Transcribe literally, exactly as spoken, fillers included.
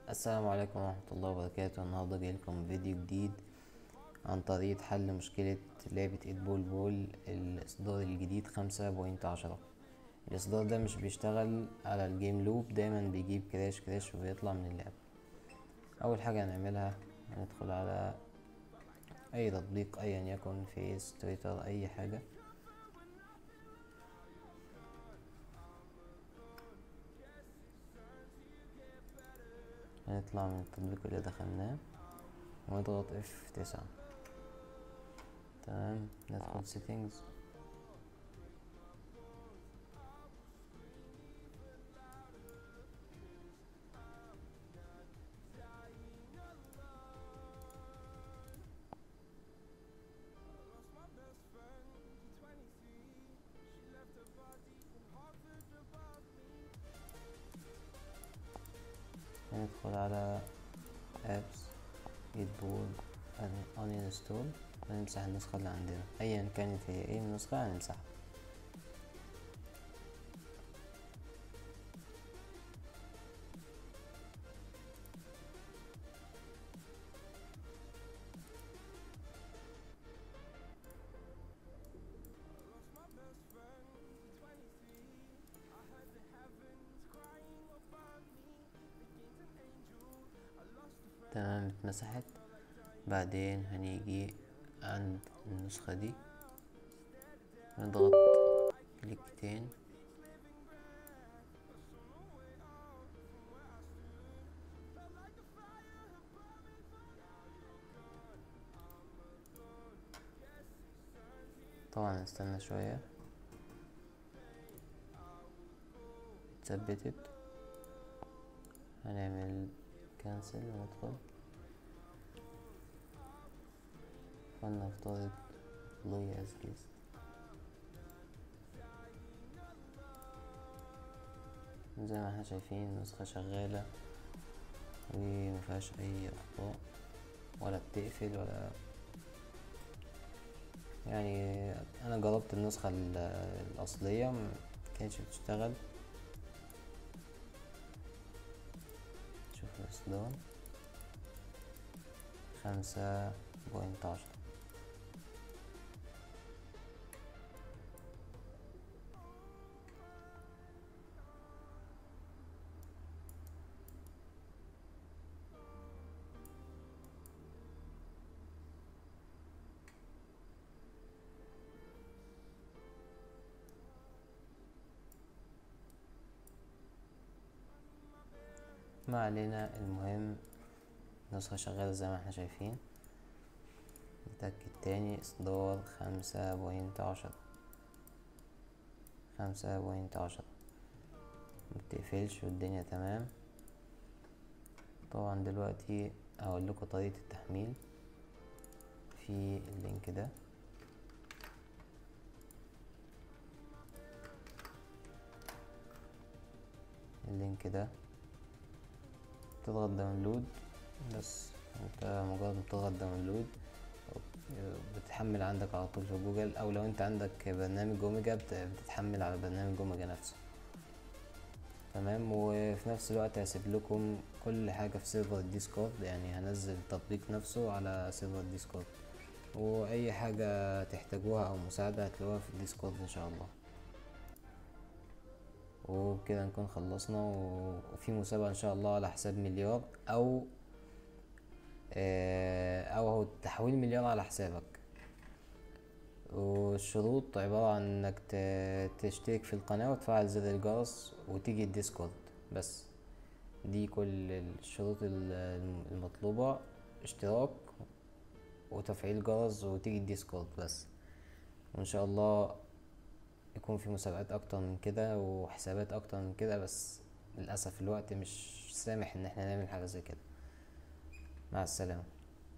السلام عليكم ورحمة الله وبركاته. النهاردة جايلكم فيديو جديد عن طريقة حل مشكلة لعبة ايت بول بول الإصدار الجديد خمسة بوينت عشرة. الإصدار ده مش بيشتغل على الجيم لوب، دايما بيجيب كراش كراش وبيطلع من اللعبة. أول حاجة هنعملها هندخل على أي تطبيق أيا يكن، فيس، تويتر، أي حاجة. هنطلع من التطبيق اللي دخلناه ونضغط اف تسعة. تمام، ندخل settings. هندخل على apps ايت بول uninstall، هنمسح النسخة اللي عندنا ايا كانت هي ايه النسخة هنمسحها. تمام، اتمسحت. بعدين هنيجي عند النسخة دي نضغط كليكتين، طبعا نستنى شوية اتثبتت. هنعمل كانسل وندخل فلنفترض لوي از جيست. زي ما احنا شايفين النسخة شغالة ومفيهاش اي اخطاء ولا بتقفل ولا يعني. انا جربت النسخة الاصلية مكانتش بتشتغل. شوف الاصدار خمسة بوينت عشرة. ما علينا، المهم النسخة شغالة زي ما احنا شايفين. نتأكد تاني، اصدار خمسة بوينت عشرة خمسة بوينت عشرة مبتقفلش والدنيا تمام. طبعا دلوقتي هقولكوا طريقة التحميل في اللينك ده. اللينك ده تضغط داونلود، بس انت مجرد ما تضغط داونلود بتحمل عندك على طول في جوجل، او لو انت عندك برنامج اوميجا بتتحمل على برنامج اوميجا نفسه. تمام، وفي نفس الوقت هسيب لكم كل حاجة في سيرفر الديسكورد، يعني هنزل التطبيق نفسه على سيرفر الديسكورد، واي حاجة تحتاجوها او مساعدة هتلاقوها في الديسكورد ان شاء الله. وبكده نكون خلصنا، وفي مسابقة ان شاء الله على حساب مليار او او هو تحويل مليار على حسابك. والشروط عبارة عن انك تشترك في القناة وتفعل زر الجرس وتيجي الديسكورد بس. دي كل الشروط المطلوبة، اشتراك وتفعيل جرس وتيجي الديسكورد بس. وان شاء الله يكون في مسابقات اكتر من كده وحسابات اكتر من كده، بس للأسف الوقت مش سامح ان احنا نعمل حاجة زي كده. مع السلامة.